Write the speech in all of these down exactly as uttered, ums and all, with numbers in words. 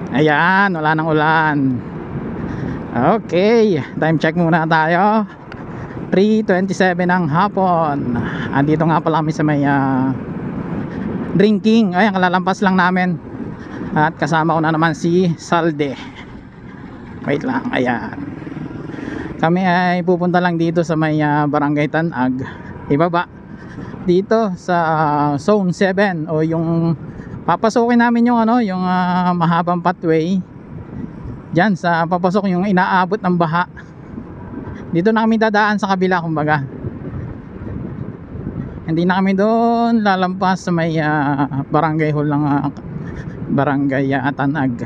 Ayan, wala nang ulan. Okay, time check muna tayo. three twenty-seven ng hapon. Andito nga pala kami sa may uh, drinking. Ayan, kalalampas lang namin. At kasama ko na naman si Salde. Wait lang, ayan. Kami ay pupunta lang dito sa may uh, Barangay Tanag. Ibaba dito sa uh, Zone seven, o yung papasukin namin yung ano, yung uh, mahabang pathway. Diyan sa papasok yung inaabot ng baha. Dito na kami dadaan sa kabila, kumbaga. Hindi na kami doon lalampas sa may uh, barangay hall ng uh, Barangay uh, Tanag.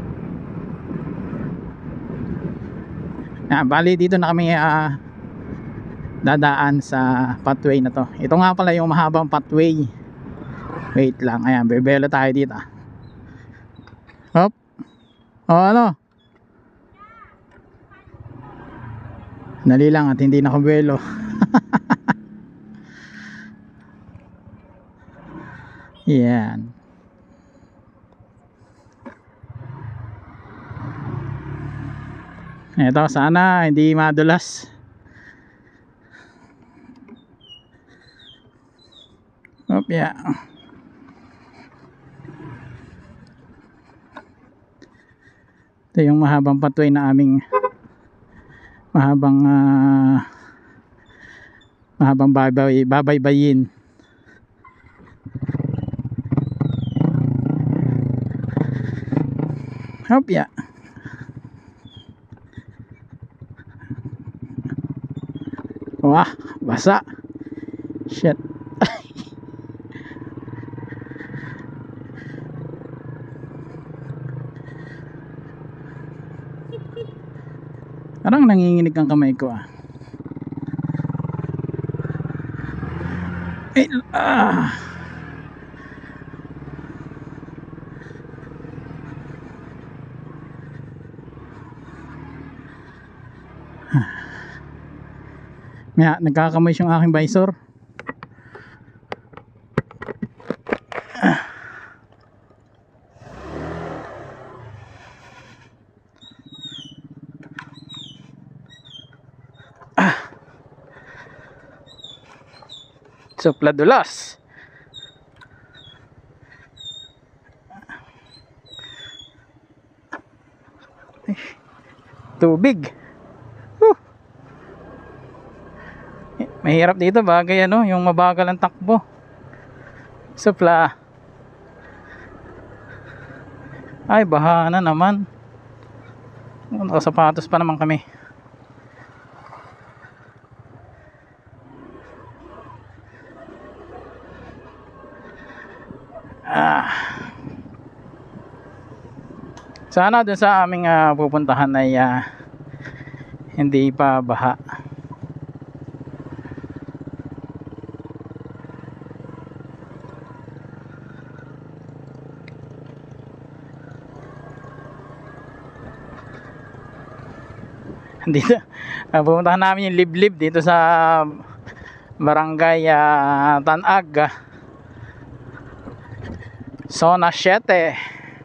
Ah, bali dito na kami uh, dadaan sa pathway na to. Ito nga pala yung mahabang pathway. Wait lang, ayan, bebelo tayo dito. Hop. O ano? Dali lang at hindi nakabuelo. Yan. Ito, sana hindi madulas. Hop, yeah. Ito yung mahabang pathway na aming mahabang uh, mahabang babay, babaybayin. Hop, yeah. Wah, basa. Shit. Parang nanginginig ang kamay ko ah. Eh, ah. Maya, nagkakamoy yung aking visor. Supladulas. Tubig. Huh. Mahirap dito, bagay ano, yung mabagal ang takbo. Supla. Ay, baha na naman. Nakasapatos pa naman kami. Ah. Sana dun sa aming uh, pupuntahan ay uh, hindi pa baha. Dito uh, pupuntahan namin yung liblib dito sa Barangay uh, Tanag, Zona seven.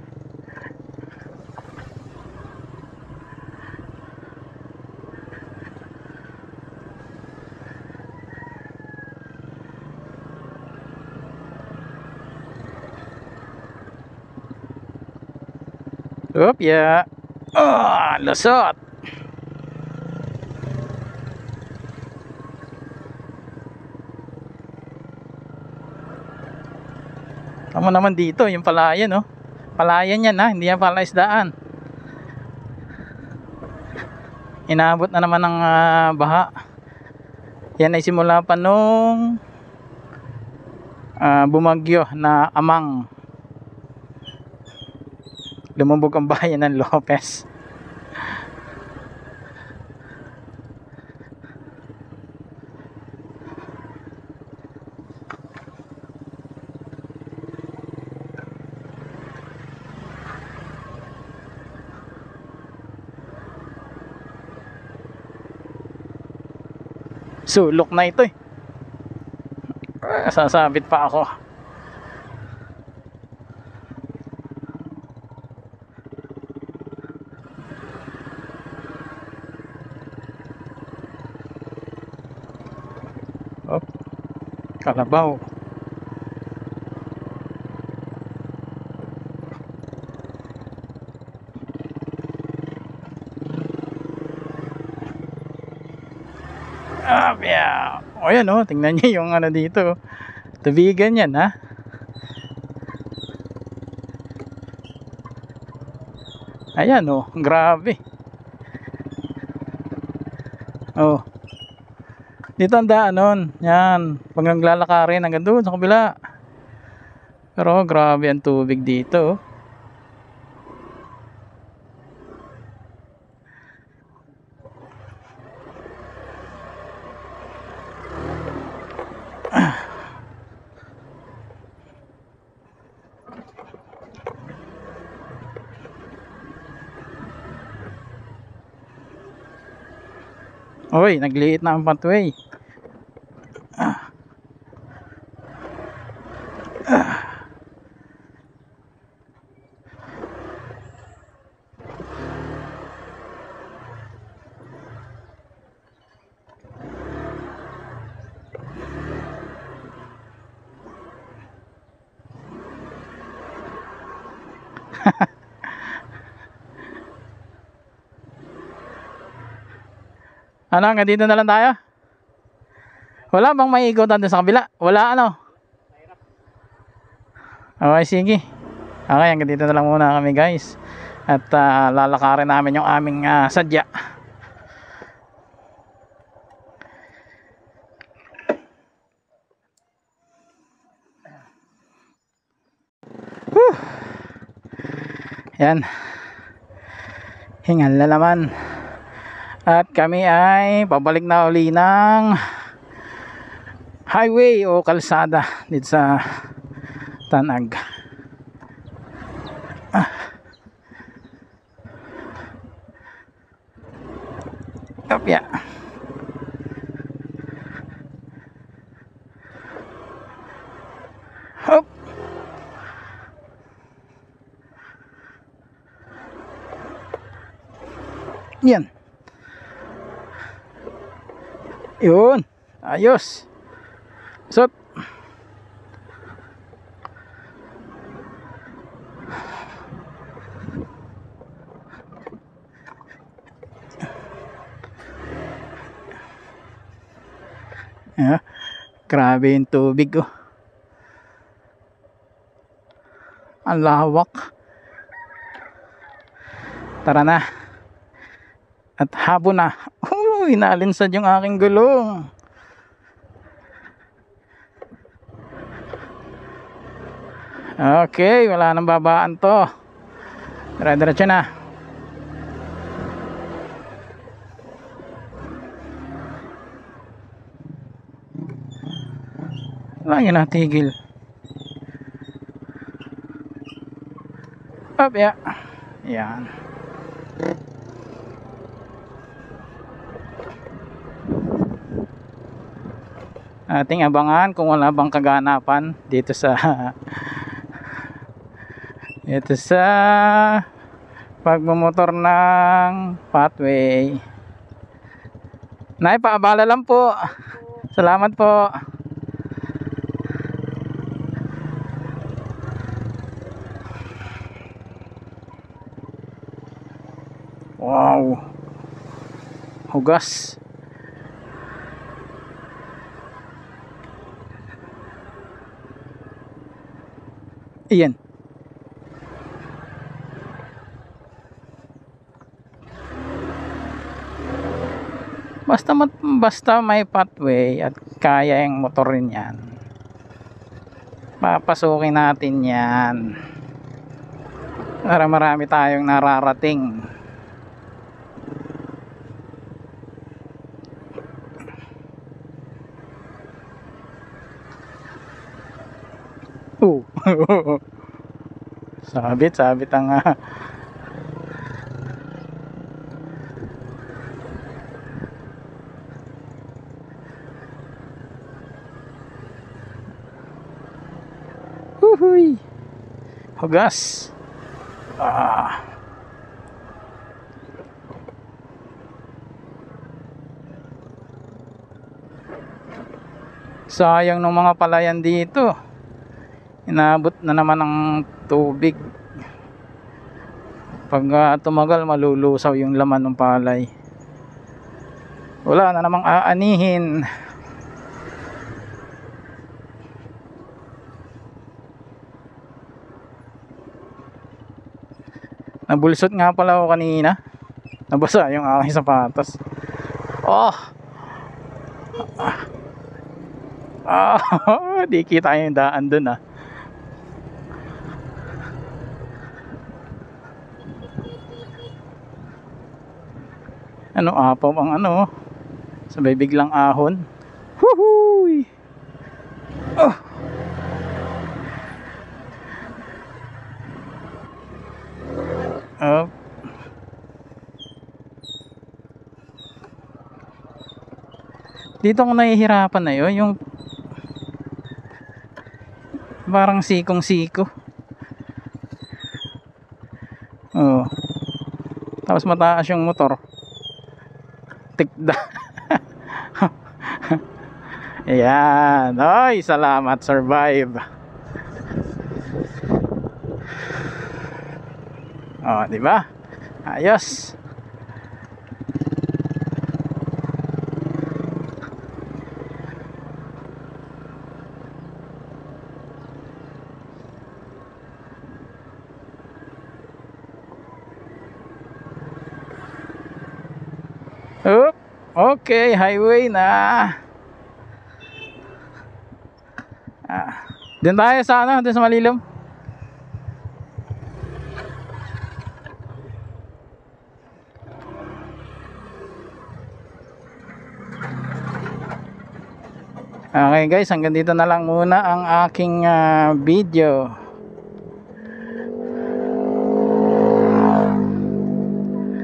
Oop, yeah. Oh, lusot. Tama naman dito, yung palayan, no? Palayan yan, ha? Hindi yan palaisdaan. Inabot na naman ng uh, baha. Yan ay simula pa nung uh, bumagyo na Amang. Lumubog ang bayan ng Lopez. Sulok na ito eh. Sasabit pa ako. Kalabaw. Ah, yeah. O yan oh, tingnan niyo yung ano dito. Tubigan yan ha. Ayan oh, grabe. Oh. Dito ang daan nun. Yan. Pag naglalakarin hanggang doon sa kabila. Pero grabe ang tubig dito. Oy, nagliit na ang pathway. Ah. Ah. Ano, hanggang dito na lang tayo? Wala bang may ikutan doon sa kabila? Wala ano? Okay, sige. Okay, hanggang dito na lang muna kami guys. At uh, lalakarin namin yung aming uh, sadya. Whew. Yan. Hingal na naman. At kami ay pabalik na uli ng highway o kalsada dito sa Tanag. Ah. Kapya. Hop. Yan. Yun, ayos. Sot. Yeah, grabe yung tubig oh. Ang lawak. Tara na. At hapon na. Uy, nalinsad yung aking gulong. Okay, wala nang babaan to. Dire-diretso na. Wala yun natigil. Up, yeah. Yan. Ating abangan kung wala bang kaganapan dito sa ito sa pagmumotor ng pathway. Naipaabala lang po. Salamat po. Wow. Hugas. Iyan. Basta basta may pathway at kaya yung motor rin yan. Papasukin natin yan. Para marami tayong nararating. Oh. sabit, sabit ang uh, Huhuy. Hugas. Ah. Sayang ng mga palayan dito. Inabot na naman ng tubig. Pag uh, tumagal, malulusaw yung laman ng palay. Wala na namang aanihin. Nabulsot nga pala ako kanina. Nabasa yung aking sapatos. Oh! Ah, di kita yung daan dun ah. Ano, apaw ang ano, sabay biglang ahon. Woohoo! Oh! Oh. Dito ako nahihirapan na yun, yung parang sikong siko. Oh. Tapos mataas yung motor. Tikda. Ayan. Ay, salamat, survive. Oh, di ba? Ayos. Oh, okay, highway na. Ah, dun tayo sa ano, dun sa malilim. Okay guys, hanggang dito na lang muna ang aking uh, video.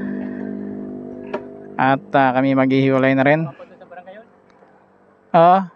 At uh, kami maghihiwalay na rin. Oo.